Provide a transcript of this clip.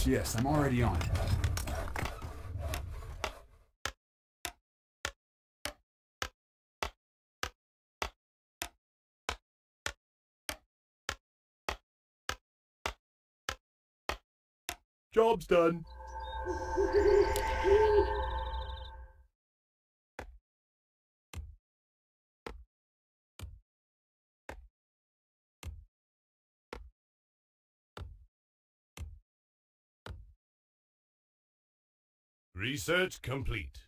Yes, I'm already on it. Job's done. Research complete.